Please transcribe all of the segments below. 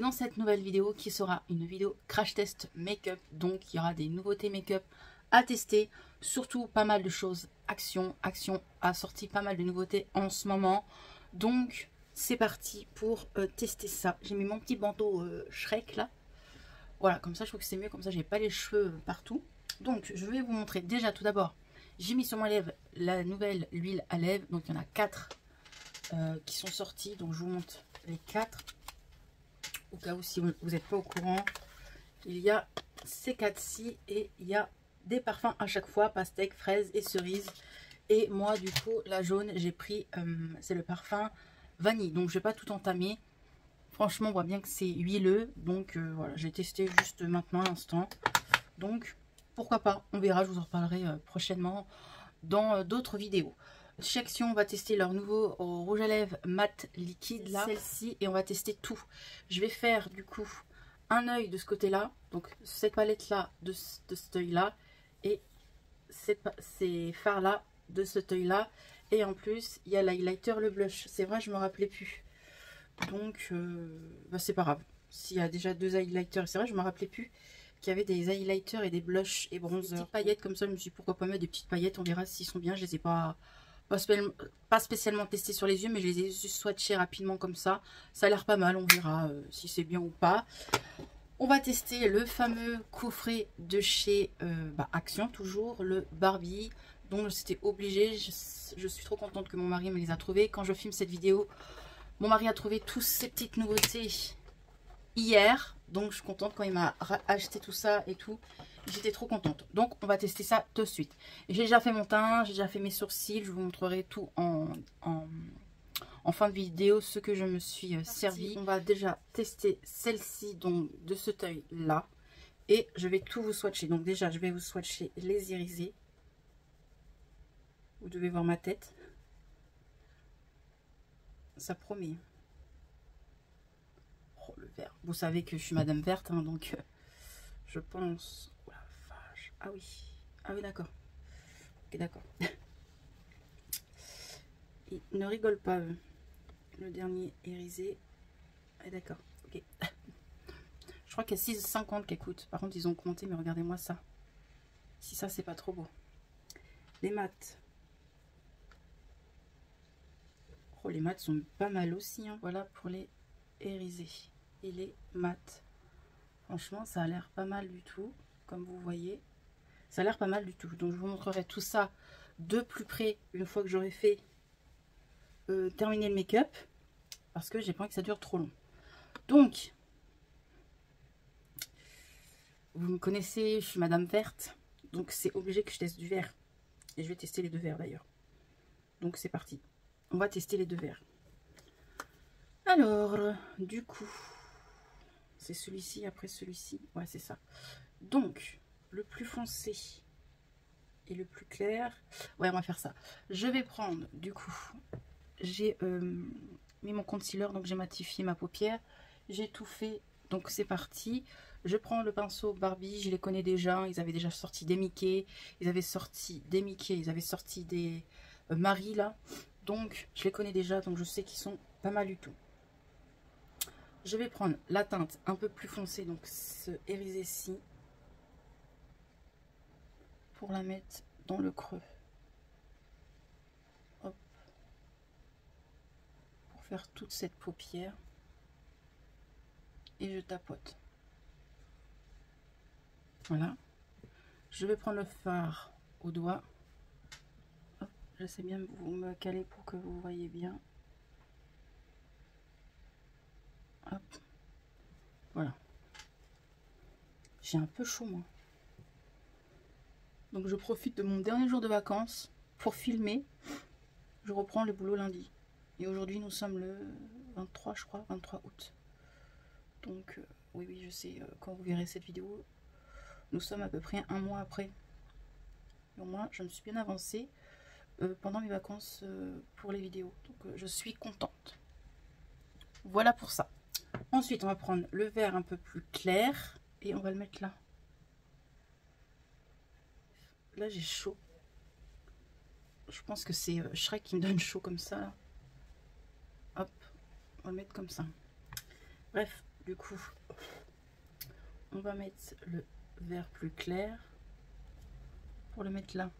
dans cette nouvelle vidéo qui sera une vidéo crash test make-up. Donc il y aura des nouveautés make-up à tester, surtout pas mal de choses. Action a sorti pas mal de nouveautés en ce moment. Donc c'est parti pour tester ça. J'ai mis mon petit bandeau Shrek là. Voilà, comme ça je trouve que c'est mieux, comme ça j'ai pas les cheveux partout. Donc je vais vous montrer déjà tout d'abord. J'ai mis sur ma lèvre la nouvelle huile à lèvres. Donc il y en a 4 qui sont sortis. Donc je vous montre les 4. Au cas où si vous n'êtes pas au courant, il y a ces 4-ci et il y a des parfums à chaque fois, pastèque, fraise et cerise. Et moi du coup la jaune j'ai pris, c'est le parfum vanille. Donc je vais pas tout entamer. Franchement on voit bien que c'est huileux. Donc voilà, j'ai testé juste maintenant à l'instant. Donc pourquoi pas, on verra, je vous en reparlerai prochainement dans d'autres vidéos. Chez Action, on va tester leur nouveau rouge à lèvres mat liquide là, celle-ci, et on va tester tout. Je vais faire du coup un œil de ce côté-là, donc cette palette là de cet œil là, et ces fards là de cet œil là, et en plus il y a l'highlighter, le blush. C'est vrai, je me rappelais plus, donc bah, c'est pas grave. S'il y a déjà 2 highlighters, c'est vrai, je me rappelais plus qu'il y avait des highlighters et des blushs et bronzers. Des petites paillettes comme ça, je me suis dit pourquoi pas mettre des petites paillettes, on verra s'ils sont bien. Je les ai pas spécialement testés sur les yeux, mais je les ai juste swatchés rapidement comme ça. Ça a l'air pas mal, on verra si c'est bien ou pas. On va tester le fameux coffret de chez Action, toujours le Barbie. Donc c'était obligé, je suis trop contente que mon mari me les a trouvés. Quand je filme cette vidéo, mon mari a trouvé toutes ces petites nouveautés hier, donc je suis contente quand il m'a acheté tout ça et tout, j'étais trop contente. Donc on va tester ça tout de suite. J'ai déjà fait mon teint, j'ai déjà fait mes sourcils, je vous montrerai tout en fin de vidéo ce que je me suis servi. On va déjà tester celle-ci, donc de ce œil là, et je vais tout vous swatcher. Donc déjà je vais vous swatcher les irisés, vous devez voir ma tête, ça promet. Le vert. Vous savez que je suis Madame Verte, hein, donc je pense... Oh la vache. Ah oui, d'accord. Ok, d'accord. Il ne rigole pas, le dernier irisé. Ah, d'accord, ok. Je crois qu'il y a 6,50 qui coûte. Par contre, ils ont compté, mais regardez-moi ça. Si ça, c'est pas trop beau. Les mats. Oh, les mats sont pas mal aussi, hein. Voilà pour les irisés. Et les mat. Franchement, ça a l'air pas mal du tout, comme vous voyez. Ça a l'air pas mal du tout. Donc, je vous montrerai tout ça de plus près une fois que j'aurai fait terminer le make-up. Parce que j'ai pas envie que ça dure trop long. Donc, vous me connaissez, je suis Madame Verte. Donc, c'est obligé que je teste du vert. Et je vais tester les 2 verts d'ailleurs. Donc, c'est parti. On va tester les 2 verts. Alors, du coup... C'est celui-ci après celui-ci. Ouais, c'est ça. Donc, le plus foncé et le plus clair. Ouais, on va faire ça. Je vais prendre, du coup, j'ai mis mon concealer, donc j'ai matifié ma paupière. J'ai tout fait, donc c'est parti. Je prends le pinceau Barbie, je les connais déjà. Ils avaient déjà sorti des Mickey. Ils avaient sorti des Marie, là. Donc, je les connais déjà, donc je sais qu'ils sont pas mal du tout. Je vais prendre la teinte un peu plus foncée, donc ce irisé-ci, pour la mettre dans le creux. Hop. Pour faire toute cette paupière. Et je tapote. Voilà. Je vais prendre le fard au doigt. Hop. Je sais bien vous me caler pour que vous voyez bien. Hop. Voilà. J'ai un peu chaud moi. Donc je profite de mon dernier jour de vacances pour filmer. Je reprends le boulot lundi. Et aujourd'hui nous sommes le 23 je crois, 23 août. Donc oui je sais, quand vous verrez cette vidéo, nous sommes à peu près un mois après. Et au moins je me suis bien avancée pendant mes vacances pour les vidéos. Donc je suis contente. Voilà pour ça. Ensuite, on va prendre le vert un peu plus clair et on va le mettre là. Là, j'ai chaud. Je pense que c'est Shrek qui me donne chaud comme ça. Là. Hop, on va le mettre comme ça. Bref, Du coup, on va mettre le vert plus clair pour le mettre là.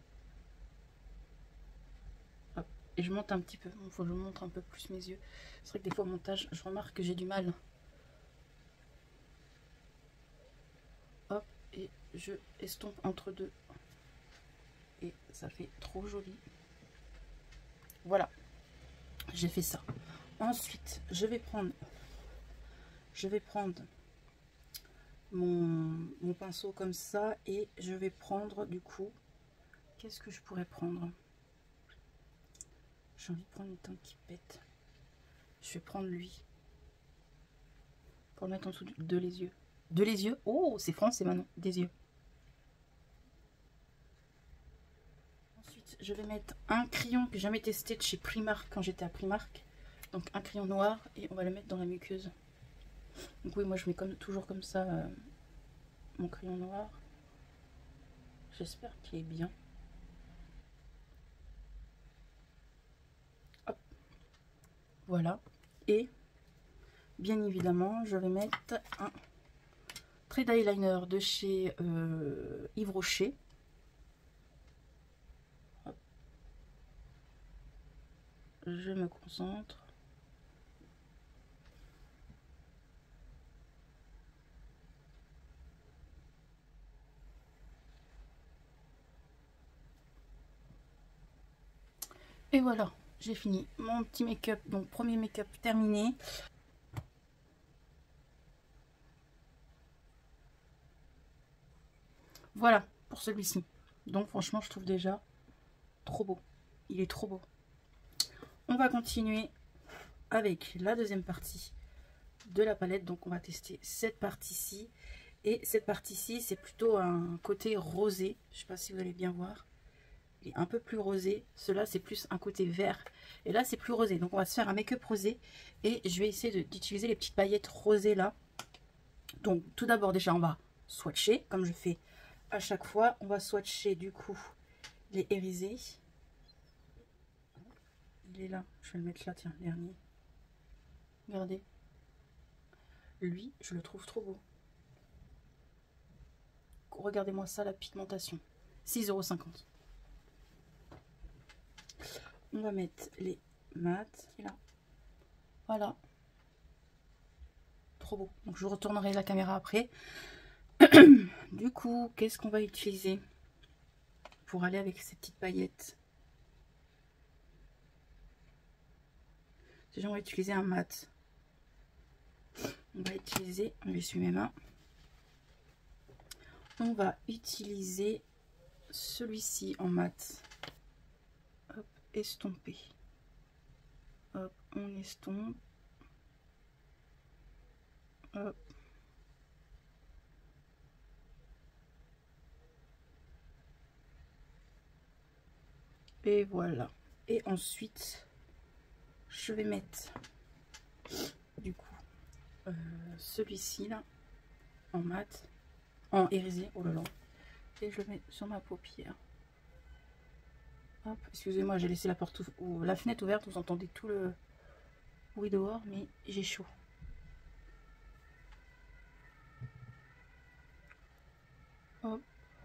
Hop. Et je monte un petit peu. Il faut que je montre un peu plus mes yeux. C'est vrai que des fois au montage, je remarque que j'ai du mal. Hop. Et je estompe entre deux. Et ça fait trop joli. Voilà. J'ai fait ça. Ensuite, je vais prendre mon pinceau comme ça et je vais prendre du coup, qu'est-ce que je pourrais prendre? J'ai envie de prendre une teinte qui pète. Je vais prendre lui pour le mettre en dessous de les yeux. De les yeux. Oh, c'est français maintenant. Des yeux. Ensuite, je vais mettre un crayon que j'ai jamais testé de chez Primark quand j'étais à Primark. Donc un crayon noir et on va le mettre dans la muqueuse. Donc oui, moi je mets toujours comme ça mon crayon noir. J'espère qu'il est bien. Hop. Voilà. Et bien évidemment, je vais mettre un trait d'eyeliner de chez Yves Rocher. Hop. Je me concentre. Et voilà, j'ai fini mon petit make-up. Donc premier make-up terminé. Voilà pour celui-ci. Donc franchement, je trouve déjà trop beau. Il est trop beau. On va continuer avec la deuxième partie de la palette. Donc on va tester cette partie-ci. Et cette partie-ci, c'est plutôt un côté rosé. Je ne sais pas si vous allez bien voir. Il est un peu plus rosé. Cela, c'est plus un côté vert. Et là, c'est plus rosé. Donc on va se faire un make-up rosé. Et je vais essayer d'utiliser les petites paillettes rosées là. Donc tout d'abord, déjà, on va swatcher, comme je fais à chaque fois. On va swatcher du coup les irisés. Il est là. Je vais le mettre là, tiens, dernier. Regardez. Lui, je le trouve trop beau. Regardez-moi ça, la pigmentation. 6,50 €. On va mettre les mat. Là. Voilà. Trop beau. Donc je retournerai la caméra après. Du coup, qu'est-ce qu'on va utiliser pour aller avec ces petites paillettes? Déjà, on va utiliser un mat. On va utiliser, on va essuyer mes mains. On va utiliser celui-ci en mat. Hop, estomper. Hop, on estompe. Hop. Et voilà. Et ensuite, je vais mettre du coup celui-ci là en mat, en irisé, oh là là, et je le mets sur ma paupière. Hop, excusez-moi, j'ai laissé la porte ou la fenêtre ouverte, vous entendez tout le bruit dehors, mais j'ai chaud. Hop.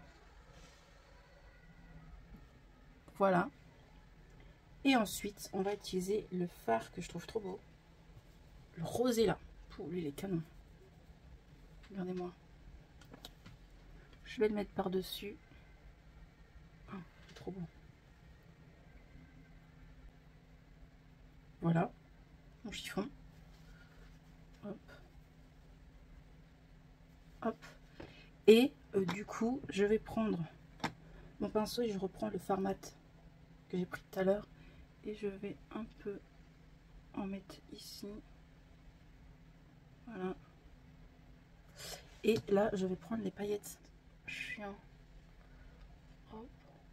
Voilà. Et ensuite, on va utiliser le fard que je trouve trop beau. Le rosé là. Pour lui, il est canon. Regardez-moi. Je vais le mettre par-dessus. Oh, c'est trop beau. Voilà. Mon chiffon. Hop. Hop. Et du coup, je vais prendre mon pinceau et je reprends le fard mat que j'ai pris tout à l'heure. Et je vais un peu en mettre ici. Voilà. Et là, je vais prendre les paillettes. Chien. Hop.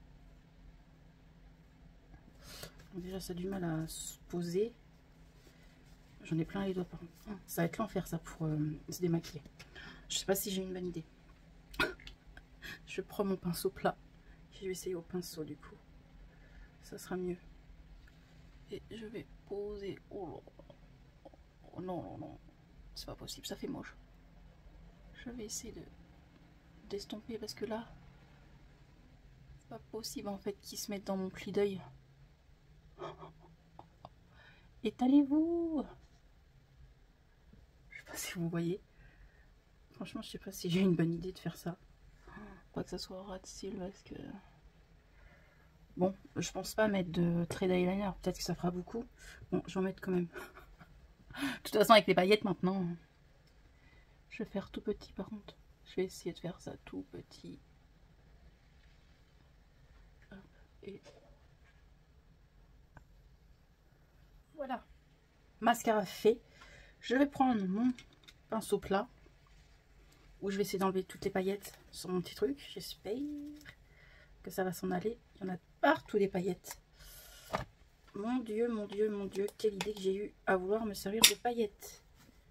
Donc déjà, ça a du mal à se poser. J'en ai plein les doigts par contre. Ça va être l'enfer ça pour se démaquiller. Je sais pas si j'ai une bonne idée. Je prends mon pinceau plat. Je vais essayer au pinceau du coup. Ça sera mieux. Et je vais poser. Oh, non, non, non. C'est pas possible, ça fait moche. Je vais essayer d'estomper parce que là, c'est pas possible en fait qu'ils se mettent dans mon pli d'œil. Étalez-vous! Je sais pas si vous voyez. Franchement, je sais pas si j'ai une bonne idée de faire ça. Pas que ça soit ras de cils parce que... Bon, je pense pas mettre de trait d'eyeliner. Peut-être que ça fera beaucoup. Bon, je vais en mettre quand même. De toute façon, avec les paillettes maintenant, je vais faire tout petit par contre. Je vais essayer de faire ça tout petit. Hop, et voilà. Mascara fait. Je vais prendre mon pinceau plat où je vais essayer d'enlever toutes les paillettes sur mon petit truc. J'espère que ça va s'en aller. Il y en a partout des paillettes. Mon Dieu, mon Dieu, mon Dieu, quelle idée que j'ai eu à vouloir me servir de paillettes.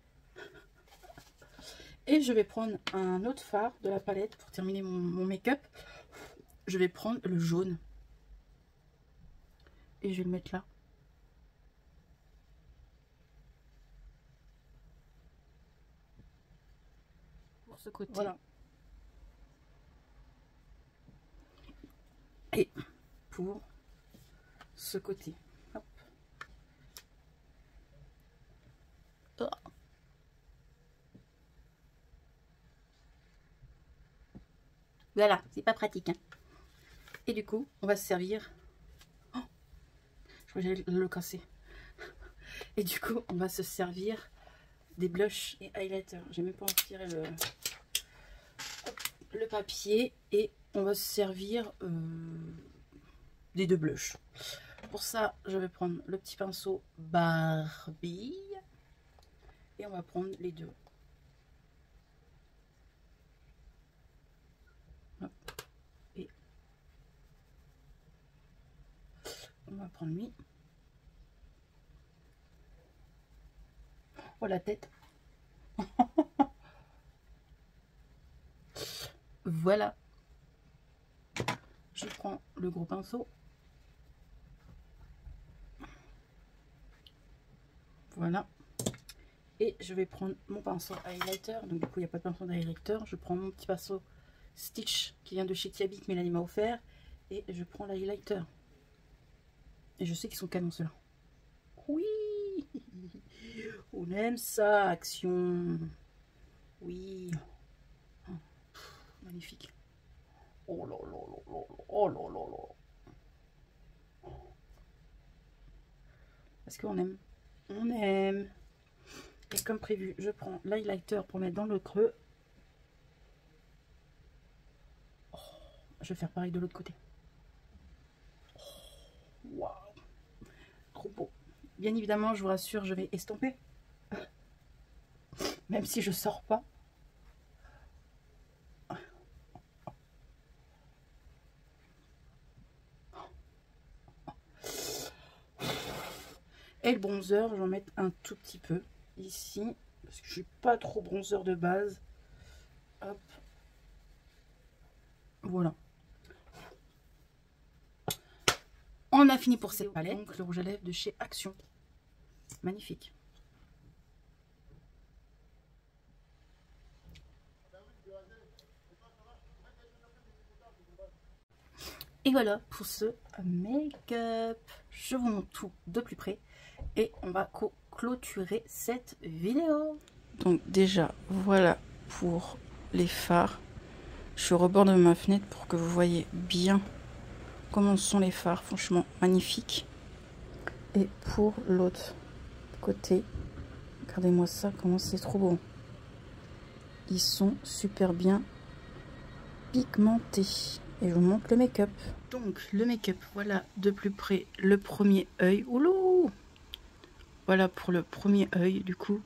Et je vais prendre un autre fard de la palette pour terminer mon make-up. Je vais prendre le jaune. Et je vais le mettre là. Pour ce côté. Voilà. Et pour ce côté. Hop. Oh. Voilà, c'est pas pratique. Hein. Et du coup, on va se servir. Oh, je crois que j'allais le casser. Et du coup, on va se servir des blushs et highlighters. J'ai même pas retiré le papier. Et on va se servir des deux blushs. Pour ça, je vais prendre le petit pinceau Barbie. Et on va prendre les deux. Hop. Et on va prendre lui. Oh la tête. Voilà. Je prends le gros pinceau. Voilà. Et je vais prendre mon pinceau highlighter. Donc du coup il n'y a pas de pinceau d'highlighter. Je prends mon petit pinceau Stitch qui vient de chez Tiabi que Mélanie m'a offert. Et je prends l'highlighter. Et je sais qu'ils sont canons ceux-là. Oui. On aime ça, action. Oui. Oh, magnifique. Oh là là là là. Oh là là là. Parce qu'on aime. On aime. Et comme prévu, je prends l'highlighter pour mettre dans le creux. Oh, je vais faire pareil de l'autre côté. Waouh. Trop beau. Bien évidemment, je vous rassure, je vais estomper. Même si je sors pas. Et le bronzer, je vais en mettre un tout petit peu ici. Parce que je suis pas trop bronzer de base. Hop. Voilà. On a fini pour cette palette. Donc le rouge à lèvres de chez Action. Magnifique. Et voilà pour ce make-up. Je vous montre tout de plus près. Et on va clôturer cette vidéo. Donc déjà, voilà pour les fards. Je suis au rebord de ma fenêtre pour que vous voyez bien comment sont les fards. Franchement, magnifiques. Et pour l'autre côté, regardez-moi ça, comment c'est trop beau. Ils sont super bien pigmentés. Et je vous montre le make-up. Donc le make-up, voilà de plus près le premier œil. Oulou! Voilà pour le premier œil du coup.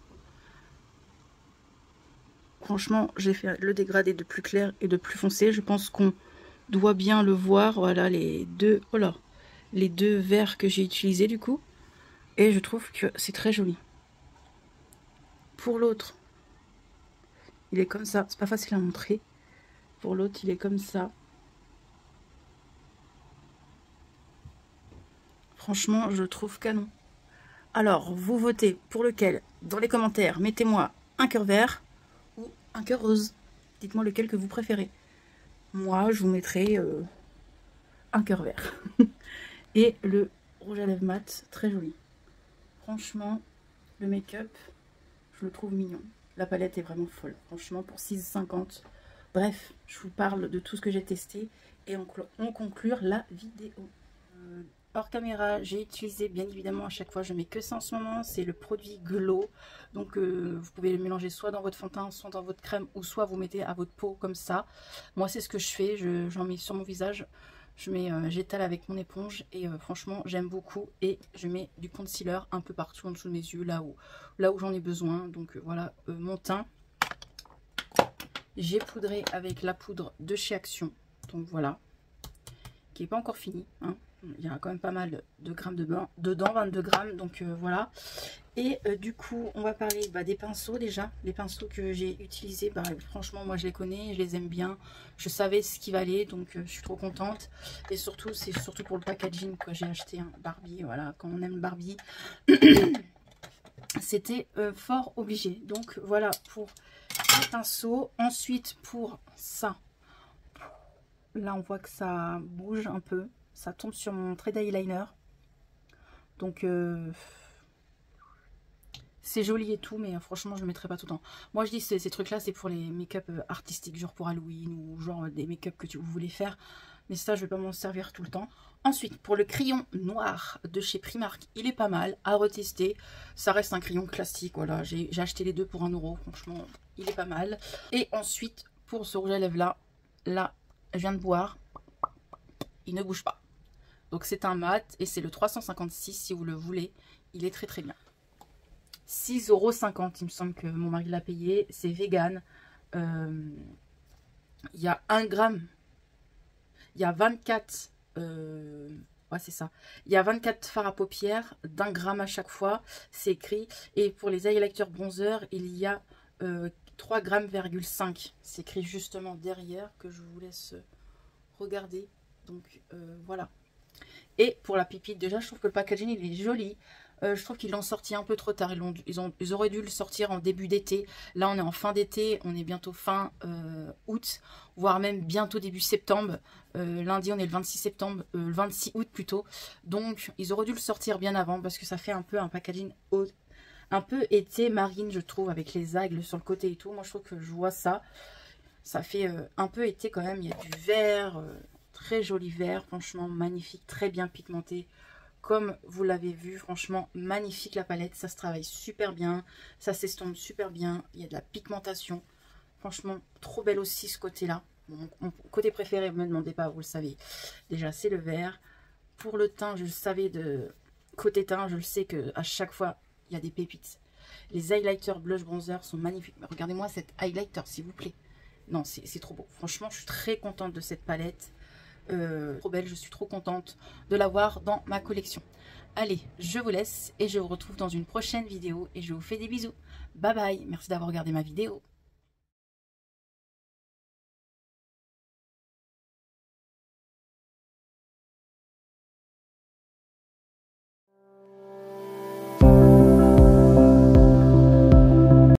Franchement, j'ai fait le dégradé de plus clair et de plus foncé. Je pense qu'on doit bien le voir. Voilà les deux, oh là, les deux verres que j'ai utilisés du coup. Et je trouve que c'est très joli. Pour l'autre, il est comme ça. C'est pas facile à montrer. Pour l'autre, il est comme ça. Franchement, je le trouve canon. Alors, vous votez pour lequel? Dans les commentaires, mettez-moi un cœur vert ou un cœur rose. Dites-moi lequel que vous préférez. Moi, je vous mettrai un cœur vert. Et le rouge à lèvres mat, très joli. Franchement, le make-up, je le trouve mignon. La palette est vraiment folle. Franchement, pour 6,50. Bref, je vous parle de tout ce que j'ai testé. Et on conclure la vidéo. Hors caméra, j'ai utilisé bien évidemment à chaque fois, je mets que ça en ce moment, c'est le produit Glow. Donc vous pouvez le mélanger soit dans votre fond de teint, soit dans votre crème, ou soit vous mettez à votre peau comme ça. Moi c'est ce que je fais, j'en mets sur mon visage, j'étale avec mon éponge et franchement j'aime beaucoup. Et je mets du concealer un peu partout en dessous de mes yeux, là où j'en ai besoin. Donc voilà mon teint. J'ai poudré avec la poudre de chez Action, donc voilà, qui n'est pas encore fini, hein. Il y a quand même pas mal de grammes dedans, 22 grammes, donc voilà. Et du coup, on va parler des pinceaux déjà. Les pinceaux que j'ai utilisés, franchement, moi je les connais, je les aime bien. Je savais ce qui valait, donc je suis trop contente. Et surtout, c'est surtout pour le packaging que j'ai acheté un Barbie. Voilà, quand on aime Barbie, c'était fort obligé. Donc voilà pour les pinceaux. Ensuite, pour ça, là on voit que ça bouge un peu. Ça tombe sur mon trait d'eyeliner. Donc c'est joli et tout, mais franchement je ne le mettrai pas tout le temps. Moi je dis ces trucs là c'est pour les make-up artistiques, genre pour Halloween ou genre des make-up que vous voulez faire. Mais ça je vais pas m'en servir tout le temps. Ensuite pour le crayon noir de chez Primark, il est pas mal à retester. Ça reste un crayon classique, voilà. J'ai acheté les deux pour 1 €, franchement il est pas mal. Et ensuite pour ce rouge à lèvres là je viens de boire, il ne bouge pas. Donc c'est un mat et c'est le 356 si vous le voulez. Il est très très bien. 6,50 €, il me semble que mon mari l'a payé. C'est vegan. Il y a 1 gramme. Il y a 24. Ouais, c'est ça. Il y a 24 fards à paupières d'1 gramme à chaque fois. C'est écrit. Et pour les highlighters bronzer, il y a 3,5 grammes. C'est écrit justement derrière que je vous laisse regarder. Donc voilà. Et pour la pipite, déjà je trouve que le packaging il est joli. Je trouve qu'ils l'ont sorti un peu trop tard. Ils auraient dû le sortir en début d'été. Là on est en fin d'été, on est bientôt fin août, voire même bientôt début septembre. Lundi on est le 26 septembre, le 26 août plutôt. Donc ils auraient dû le sortir bien avant parce que ça fait un peu un packaging un peu été marine je trouve, avec les aigles sur le côté et tout. Moi je trouve que je vois ça. Ça fait un peu été quand même. Il y a du vert. Très joli vert, franchement magnifique, très bien pigmenté. Comme vous l'avez vu, franchement magnifique la palette. Ça se travaille super bien, ça s'estompe super bien. Il y a de la pigmentation. Franchement, trop belle aussi ce côté-là. Mon côté préféré, ne me demandez pas, vous le savez. Déjà, c'est le vert. Pour le teint, je le savais de côté teint, je le sais qu'à chaque fois, il y a des pépites. Les highlighters blush bronzer sont magnifiques. Regardez-moi cette highlighter, s'il vous plaît. Non, c'est trop beau. Franchement, je suis très contente de cette palette. Trop belle, je suis trop contente de l'avoir dans ma collection. Allez, je vous laisse et je vous retrouve dans une prochaine vidéo et je vous fais des bisous. Bye bye, merci d'avoir regardé ma vidéo.